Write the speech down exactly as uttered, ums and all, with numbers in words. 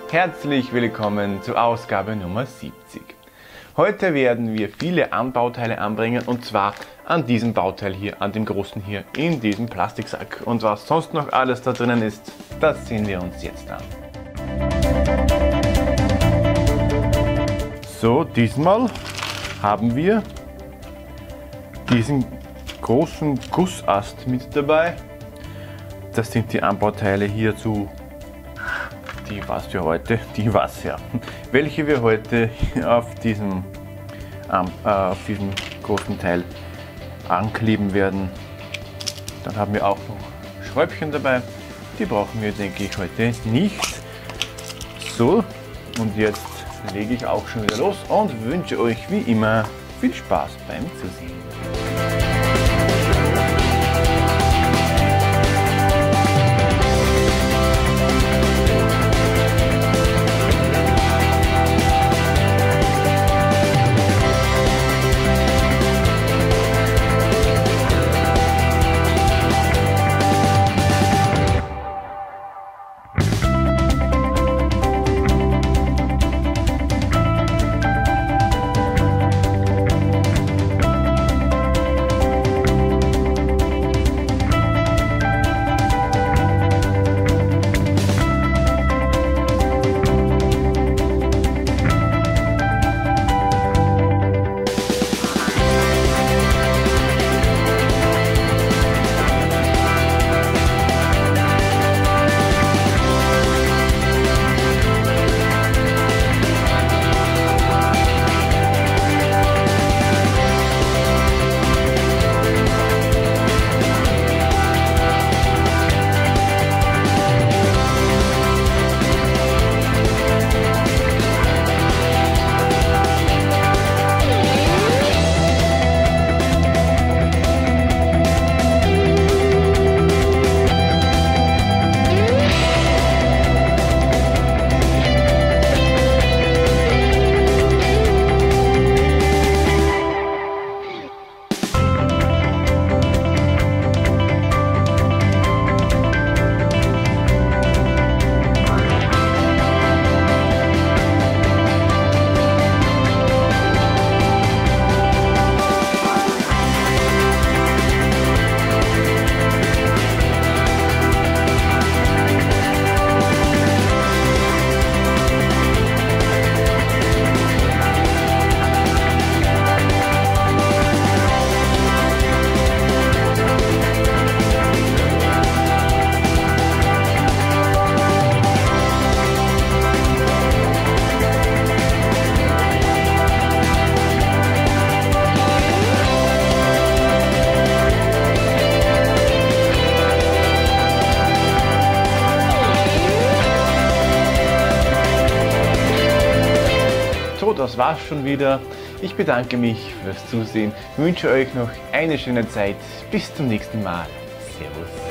Herzlich willkommen zur Ausgabe Nummer siebzig. Heute werden wir viele Anbauteile anbringen und zwar an diesem Bauteil hier, an dem großen hier, in diesem Plastiksack. Und was sonst noch alles da drinnen ist, das sehen wir uns jetzt an. So, diesmal haben wir diesen großen Gussast mit dabei. Das sind die Anbauteile hierzu. Die was für heute, die was ja, welche wir heute auf diesem, ähm, äh, auf diesem großen Teil ankleben werden. Dann haben wir auch noch Schräubchen dabei, die brauchen wir, denke ich, heute nicht. So, und jetzt lege ich auch schon wieder los und wünsche euch wie immer viel Spaß beim Zusehen. So, das war's schon wieder. Ich bedanke mich fürs Zusehen, wünsche euch noch eine schöne Zeit. Bis zum nächsten Mal. Servus.